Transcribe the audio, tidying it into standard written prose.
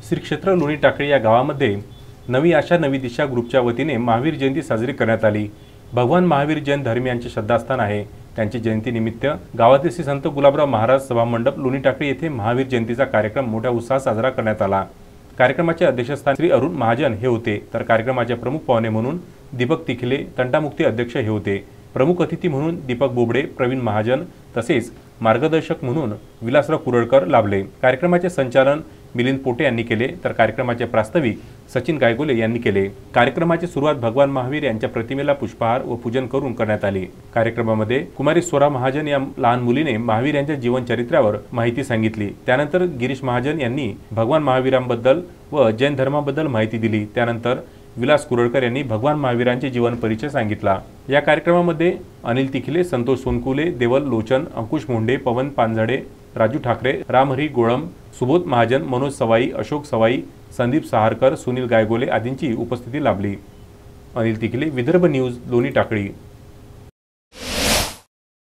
श्री क्षेत्र लोणी टाकळी या गावामध्ये नवी आशा नवी दिशा ग्रुपच्या वतीने महावीर जयंती साजरी करण्यात आली। भगवान महावीर जैन धर्मीयांचे श्रद्धास्थान आहे। त्यांची जयंतीनिमित्त गावातील श्री संत गुलाबराव महाराज सभा मंडप लोणी टाकळी येथे महावीर जयंतीचा कार्यक्रम मोठ्या उत्साहात साजरा करण्यात आला। कार्यक्रमाचे अध्यक्षस्थान श्री अरुण महाजन हे होते, तर कार्यक्रमाचे प्रमुख पाहुणे म्हणून दीपक तिखले तंटामुक्ती अध्यक्ष हे होते। प्रमुख अतिथी म्हणून दीपक बोबडे, प्रवीण महाजन तसेच मार्गदर्शक म्हणून विलासराव कुरळकर लाभले। कार्यक्रमाचे संचालन मिलिंद पोटे यांनी केले, तर कार्यक्रमाचे प्रास्ताविक सचिन गायगोले यांनी केले। कार्यक्रमाची सुरुवात भगवान महावीर यांच्या प्रतिमेला पुष्पहार व पूजन करून करण्यात आली। कार्यक्रमामध्ये कुमारी स्वरा महाजन या लहान मुलीने महावीर यांच्या जीवनचरित्रावर माहिती सांगितली। त्यानंतर गिरीश महाजन यांनी भगवान महावीरांबद्दल व जैन धर्माबद्दल माहिती दिली। त्यानंतर विलास कुरळकर यांनी भगवान महावीरांचे जीवन परिचय सांगितला। या कार्यक्रमामध्ये अनिल तिखले, संतोष सोनकुले, देवल लोचन, अंकुश मोंडे, पवन पानझडे, राजू ठाकरे, रामहरी गोळम, सुबोध महाजन, मनोज सवाई, अशोक सवाई, संदीप सहारकर, सुनील गायगोले आदींची उपस्थिती लाभली। अनिल तिखले, विदर्भ न्यूज, लोणी टाकळी।